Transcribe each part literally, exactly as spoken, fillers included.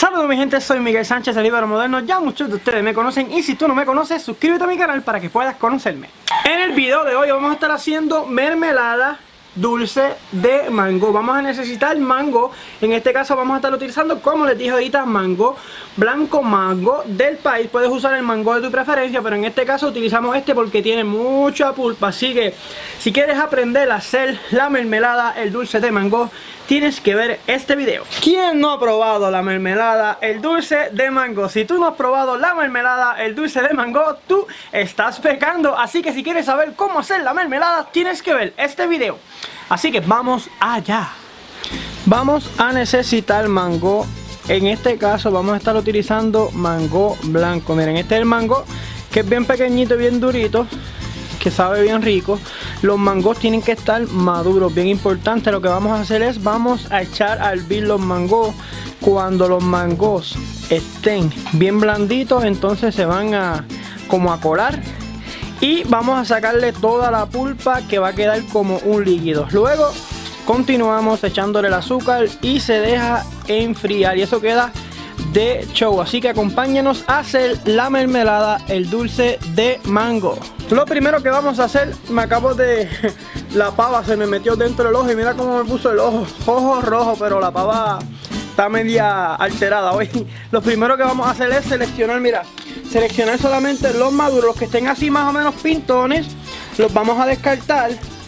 Saludos mi gente, soy Miguel Sánchez, el Ibero Moderno. Ya muchos de ustedes me conocen y si tú no me conoces, suscríbete a mi canal para que puedas conocerme. En el video de hoy vamos a estar haciendo mermelada dulce de mango. Vamos a necesitar mango. En este caso vamos a estar utilizando, como les dije ahorita, mango blanco, mango del país. Puedes usar el mango de tu preferencia, pero en este caso utilizamos este porque tiene mucha pulpa. Así que si quieres aprender a hacer la mermelada, el dulce de mango, tienes que ver este video. ¿Quién no ha probado la mermelada, el dulce de mango? Si tú no has probado la mermelada, el dulce de mango, tú estás pecando. Así que si quieres saber cómo hacer la mermelada, tienes que ver este video. Así que vamos allá. Vamos a necesitar mango. En este caso vamos a estar utilizando mango blanco. Miren, este es el mango que es bien pequeñito y bien durito, que sabe bien rico. Los mangos tienen que estar maduros, bien importante. Lo que vamos a hacer es, vamos a echar a hervir los mangos. Cuando los mangos estén bien blanditos, entonces se van a como a colar. Y vamos a sacarle toda la pulpa, que va a quedar como un líquido. Luego continuamos echándole el azúcar y se deja enfriar. Y eso queda de show. Así que acompáñenos a hacer la mermelada, el dulce de mango. Lo primero que vamos a hacer, me acabo de... la pava se me metió dentro del ojo y mira cómo me puso el ojo. Ojo rojo, pero la pava está media alterada hoy. Lo primero que vamos a hacer es seleccionar, mira, seleccionar solamente los maduros, los que estén así más o menos pintones, los vamos a descartar.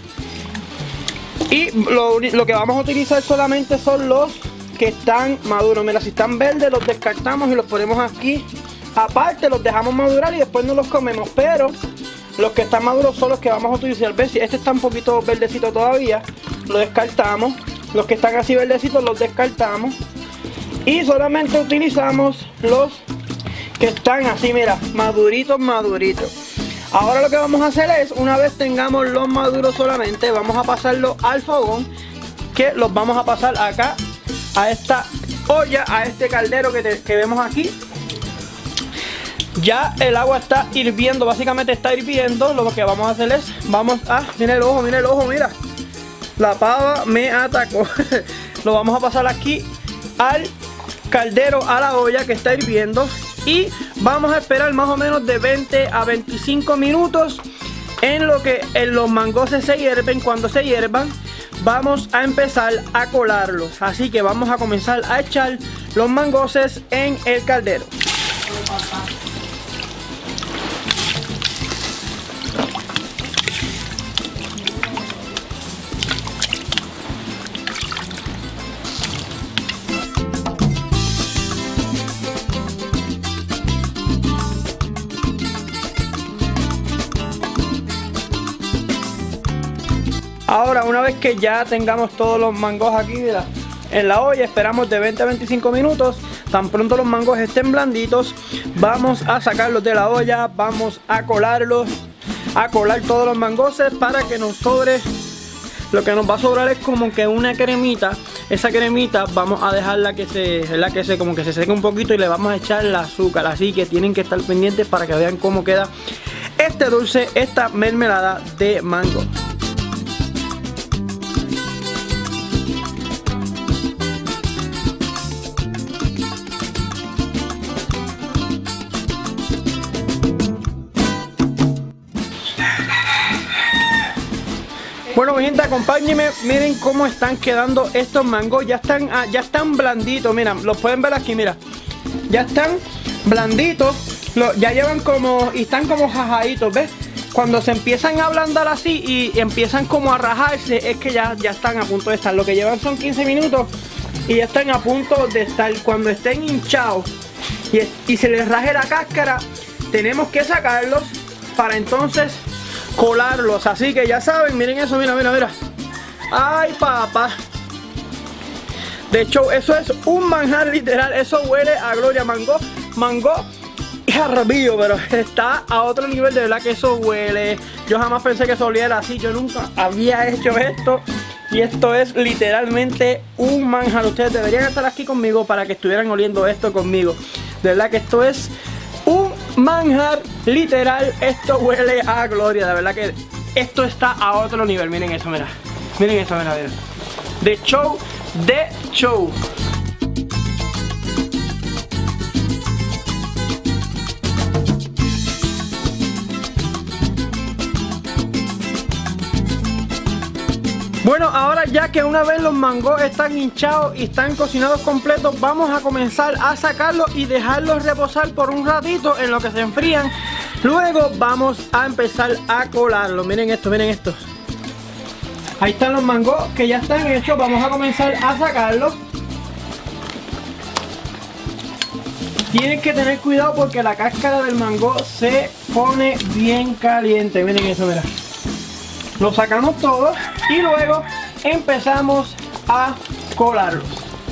Y lo, lo que vamos a utilizar solamente son los que están maduros. Mira, si están verdes los descartamos y los ponemos aquí aparte, los dejamos madurar y después no los comemos. Pero los que están maduros son los que vamos a utilizar. ¿Ves? Si este está un poquito verdecito todavía, lo descartamos. Los que están así verdecitos los descartamos y solamente utilizamos los que están así, mira, maduritos, maduritos. Ahora lo que vamos a hacer es, una vez tengamos los maduros solamente, vamos a pasarlos al fogón, que los vamos a pasar acá a esta olla, a este caldero que, te, que vemos aquí. Ya el agua está hirviendo, básicamente está hirviendo. Lo que vamos a hacer es, vamos a, mira el ojo, mira el ojo, mira, la pava me atacó. Lo vamos a pasar aquí al caldero, a la olla que está hirviendo. Y vamos a esperar más o menos de veinte a veinticinco minutos en lo que en los mangos se hierven. Cuando se hiervan, vamos a empezar a colarlos. Así que vamos a comenzar a echar los mangoses en el caldero. Ahora, una vez que ya tengamos todos los mangos aquí, mira, en la olla, esperamos de veinte a veinticinco minutos. Tan pronto los mangos estén blanditos, vamos a sacarlos de la olla, vamos a colarlos, a colar todos los mangoses para que nos sobre. Lo que nos va a sobrar es como que una cremita. Esa cremita vamos a dejarla que se, la que se, como que se seque un poquito y le vamos a echar el azúcar. Así que tienen que estar pendientes para que vean cómo queda este dulce, esta mermelada de mango. Bueno mi gente, acompáñenme, miren cómo están quedando estos mangos. Ya están, ya están blanditos, mira, los pueden ver aquí, mira. Ya están blanditos, lo, ya llevan como, y están como jajaditos, ¿ves? Cuando se empiezan a ablandar así y empiezan como a rajarse, es que ya, ya están a punto de estar. Lo que llevan son quince minutos y ya están a punto de estar. Cuando estén hinchados y, y se les raje la cáscara, tenemos que sacarlos para entonces colarlos. Así que ya saben, miren eso, mira, mira, mira. Ay, papá. De hecho, eso es un manjar literal. Eso huele a gloria. Mango, mango y jarrabillo, pero está a otro nivel. De verdad que eso huele. Yo jamás pensé que eso oliera así. Yo nunca había hecho esto. Y esto es literalmente un manjar. Ustedes deberían estar aquí conmigo para que estuvieran oliendo esto conmigo. De verdad que esto es un manjar literal. Esto huele a gloria. De verdad que esto está a otro nivel. Miren eso, mira. Miren eso, mira, mira. De show, de show. Bueno, ahora ya que una vez los mangos están hinchados y están cocinados completos, vamos a comenzar a sacarlos y dejarlos reposar por un ratito en lo que se enfrían. Luego vamos a empezar a colarlos. Miren esto, miren esto. Ahí están los mangos que ya están hechos. Vamos a comenzar a sacarlos. Tienen que tener cuidado porque la cáscara del mango se pone bien caliente. Miren eso, mira. Lo sacamos todo y luego empezamos a colarlos.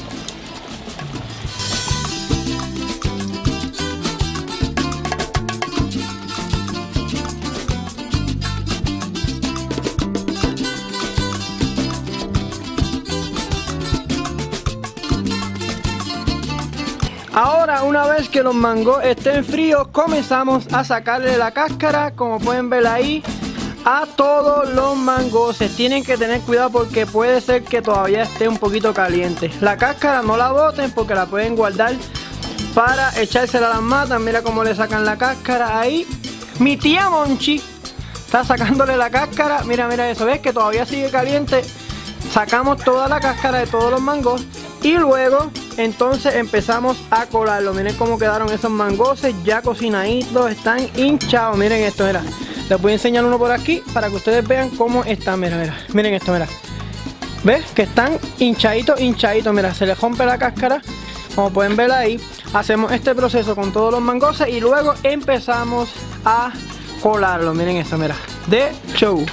Ahora, una vez que los mangos estén fríos, comenzamos a sacarle la cáscara, como pueden ver ahí, a todos los mangos. Se tienen que tener cuidado porque puede ser que todavía esté un poquito caliente. La cáscara no la boten porque la pueden guardar para echársela a las matas. Mira cómo le sacan la cáscara ahí. Mi tía Monchi está sacándole la cáscara. Mira, mira eso, ¿ves que todavía sigue caliente? Sacamos toda la cáscara de todos los mangos y luego entonces empezamos a colarlo. Miren cómo quedaron esos mangoses ya cocinaditos, están hinchados. Miren esto, mira. Les voy a enseñar uno por aquí para que ustedes vean cómo están. Mira, mira, miren esto, mira. ¿Ves? Que están hinchaditos, hinchaditos. Mira, se les rompe la cáscara. Como pueden ver ahí. Hacemos este proceso con todos los mangoses y luego empezamos a colarlo. Miren esto, mira. De show.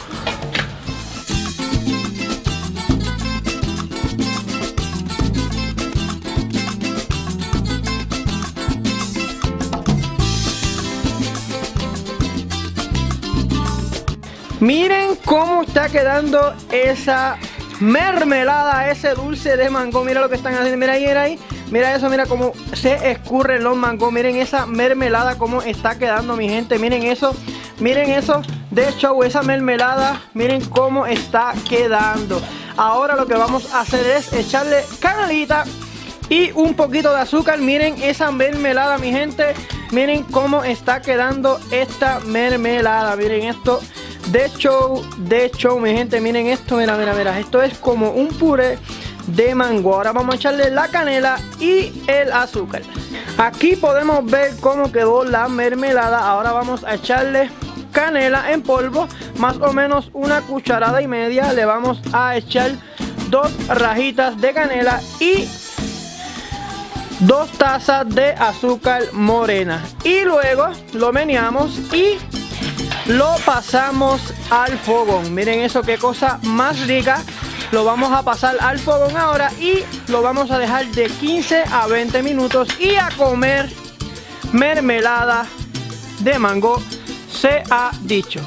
Miren cómo está quedando esa mermelada, ese dulce de mango. Mira lo que están haciendo, mira ahí, mira ahí. Mira eso, mira cómo se escurren los mangos. Miren esa mermelada cómo está quedando, mi gente. Miren eso, miren eso de show, esa mermelada. Miren cómo está quedando. Ahora lo que vamos a hacer es echarle canelita y un poquito de azúcar. Miren esa mermelada, mi gente. Miren cómo está quedando esta mermelada. Miren esto. De show, de show, mi gente, miren esto, mira, mira, mira, esto es como un puré de mango. Ahora vamos a echarle la canela y el azúcar. Aquí podemos ver cómo quedó la mermelada. Ahora vamos a echarle canela en polvo, más o menos una cucharada y media. Le vamos a echar dos rajitas de canela y dos tazas de azúcar morena. Y luego lo meneamos y lo pasamos al fogón. Miren eso, qué cosa más rica. Lo vamos a pasar al fogón ahora y lo vamos a dejar de quince a veinte minutos y a comer mermelada de mango, se ha dicho.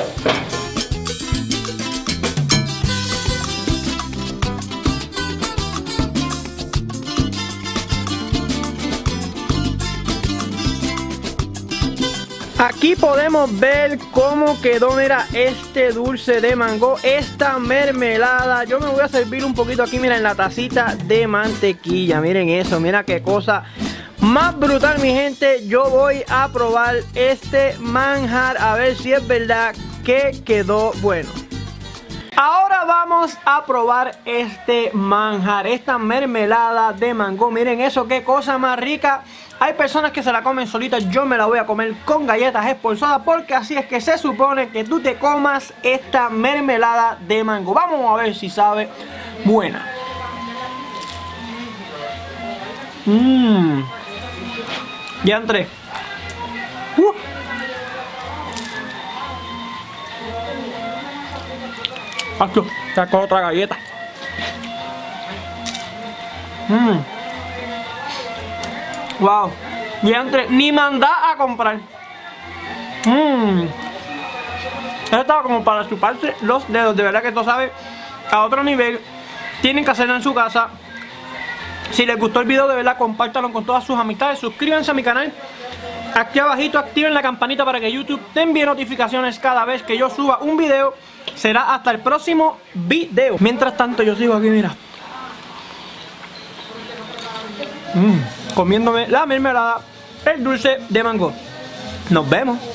Aquí podemos ver cómo quedó, mira, este dulce de mango, esta mermelada. Yo me voy a servir un poquito aquí, mira, en la tacita de mantequilla. Miren eso, mira qué cosa más brutal, mi gente. Yo voy a probar este manjar a ver si es verdad que quedó bueno. Ahora vamos a probar este manjar, esta mermelada de mango. Miren eso, qué cosa más rica. Hay personas que se la comen solita, yo me la voy a comer con galletas expulsadas porque así es que se supone que tú te comas esta mermelada de mango. Vamos a ver si sabe buena. Mmm. Ya entré. Uh. Pacho, saco otra galleta. Mmm. Wow, ya entré, ni mandá a comprar. Mmm. Esto estaba como para chuparse los dedos. De verdad que esto sabe a otro nivel. Tienen que hacerlo en su casa. Si les gustó el video, de verdad, compártanlo con todas sus amistades. Suscríbanse a mi canal. Aquí abajito activen la campanita para que YouTube te envíe notificaciones cada vez que yo suba un video. Será hasta el próximo video. Mientras tanto, yo sigo aquí, mira. Mmm. Comiéndome la mermelada, el dulce de mango. Nos vemos.